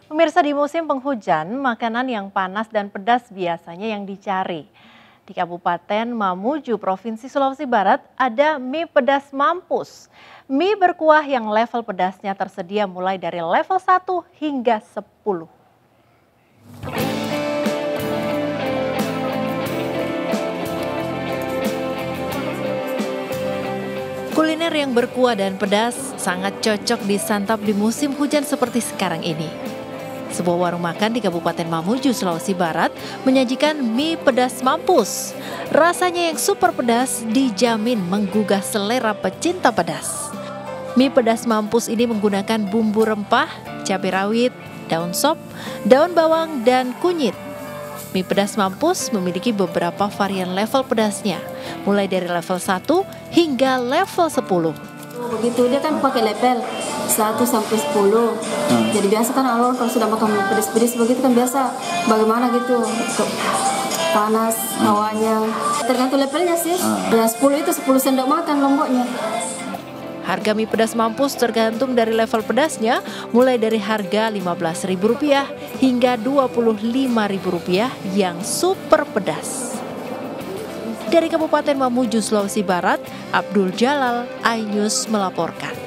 Pemirsa, di musim penghujan, makanan yang panas dan pedas biasanya yang dicari. Di Kabupaten Mamuju, Provinsi Sulawesi Barat, ada mie pedas mampus. Mie berkuah yang level pedasnya tersedia mulai dari level 1 hingga 10. Kuliner yang berkuah dan pedas sangat cocok disantap di musim hujan seperti sekarang ini. Sebuah warung makan di Kabupaten Mamuju, Sulawesi Barat menyajikan mie pedas mampus. Rasanya yang super pedas dijamin menggugah selera pecinta pedas. Mie pedas mampus ini menggunakan bumbu rempah, cabai rawit, daun sop, daun bawang, dan kunyit. Mie pedas mampus memiliki beberapa varian level pedasnya, mulai dari level 1 hingga level 10. Begitu, dia kan pakai level 1 sampai 10. Jadi biasa kan kalau sudah makan pedas-pedas begitu kan biasa bagaimana gitu panas hawanya. Tergantung levelnya sih. Yang 10 itu 10 sendok makan lomboknya. Harga mie pedas mampus tergantung dari level pedasnya, mulai dari harga Rp15.000 hingga Rp25.000 yang super pedas. Dari Kabupaten Mamuju, Sulawesi Barat, Abdul Jalal, iNews melaporkan.